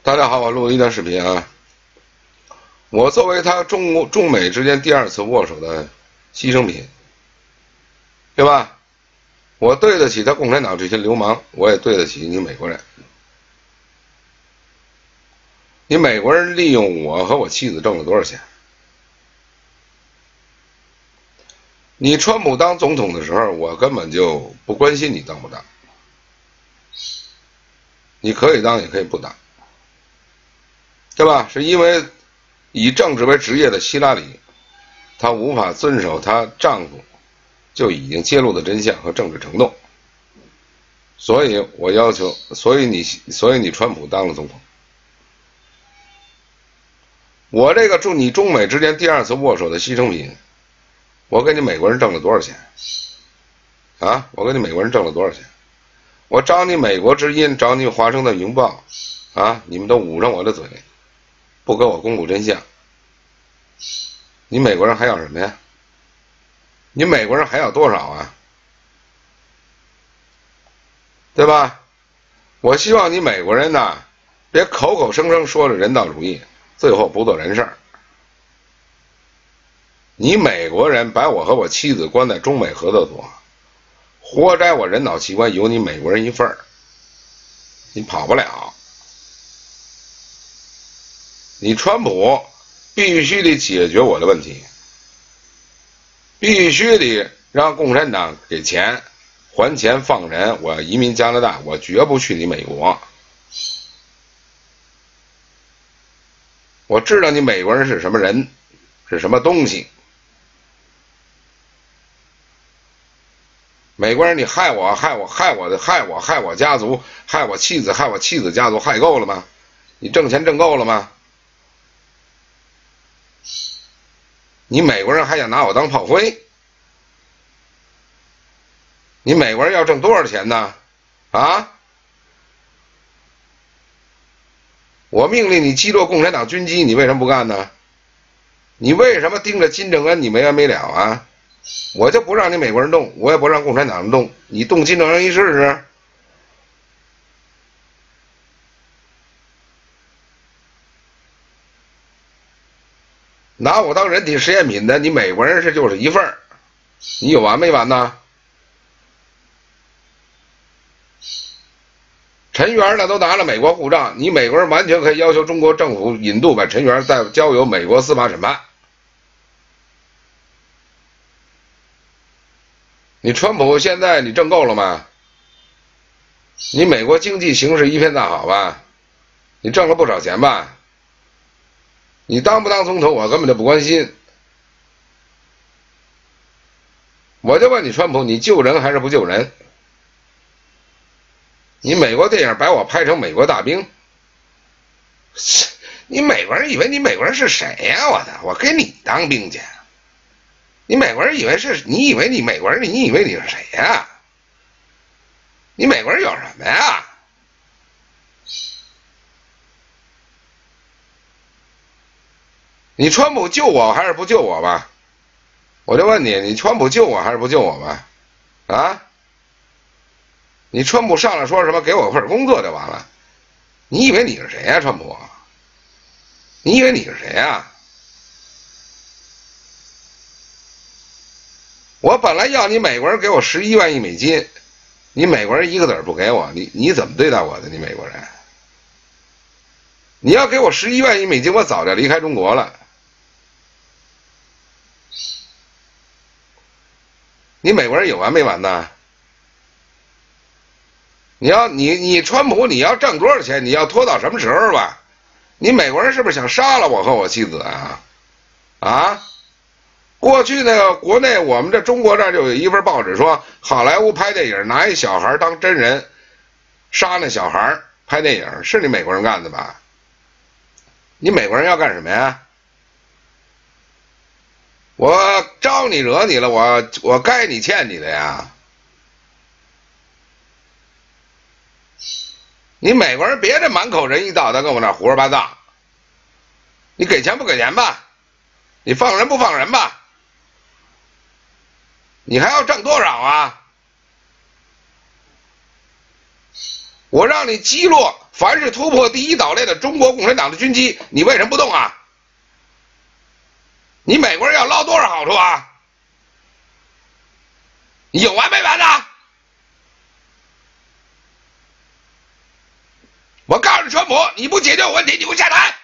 大家好，我录一段视频啊。我作为他中美之间第二次握手的牺牲品，对吧？我对得起他共产党这些流氓，我也对得起你美国人。你美国人利用我和我妻子挣了多少钱？你川普当总统的时候，我根本就不关心你当不当。你可以当，也可以不当，对吧？是因为以政治为职业的希拉里，她无法遵守她丈夫就已经揭露的真相和政治承诺，所以我要求，所以你川普当了总统。我这个你中美之间第二次握手的牺牲品，我给你美国人挣了多少钱？啊，我给你美国人挣了多少钱？我找你美国之音，找你华盛顿邮报，啊，你们都捂上我的嘴，不给我公布真相。你美国人还要什么呀？你美国人还要多少啊？对吧？我希望你美国人呢，别口口声声说着人道主义，最后不做人事儿。你美国人把我和我妻子关在中美合作所，活摘我人脑器官有你美国人一份儿，你跑不了。你川普必须得解决我的问题，必须得让共产党给钱，还钱放人，我要移民加拿大，我绝不去你美国。我知道你美国人是什么人，是什么东西。美国人，你害我家族，害我妻子家族，害够了吗？你挣钱挣够了吗？你美国人还想拿我当炮灰？你美国人要挣多少钱呢？啊？我命令你击落共产党军机，你为什么不干呢？你为什么盯着金正恩你没完没了啊？我就不让你美国人动，我也不让共产党人动，你动金正恩一试试。拿我当人体实验品的，你美国人是就是一份儿，你有完没完呢？陈元呢都拿了美国护照，你美国人完全可以要求中国政府引渡，把陈元再交由美国司法审判。你川普现在你挣够了吗？你美国经济形势一片大好吧？你挣了不少钱吧？你当不当总统我根本就不关心。我就问你川普，你救人还是不救人？你美国电影把我拍成美国大兵，你美国人以为你美国人是谁呀？我给你当兵去。你美国人以为是你以为你美国人，你以为你是谁呀？你美国人有什么呀？你川普救我还是不救我吧？我就问你，你川普救我还是不救我吧？啊？你川普上来说什么给我份工作就完了？你以为你是谁呀，川普？你以为你是谁呀？我本来要你美国人给我11万亿美金，你美国人一个子儿不给我，你怎么对待我的？你美国人，你要给我11万亿美金，我早就离开中国了。你美国人有完没完呢？你川普你要挣多少钱？你要拖到什么时候吧？你美国人是不是想杀了我和我妻子啊？啊？过去那个国内我们这中国这儿就有一份报纸说，好莱坞拍电影拿一小孩当真人，杀那小孩拍电影，是你美国人干的吧？你美国人要干什么呀？我招你惹你了，我该你欠你的呀。你美国人别这满口仁义道德跟我那胡说八道。你给钱不给钱吧？你放人不放人吧？你还要挣多少啊？ 我让你击落凡是突破第一岛链的中国共产党的军机，你为什么不动啊？你美国人要捞多少好处啊？你有完没完啊？我告诉川普，你不解决我问题，你不下台。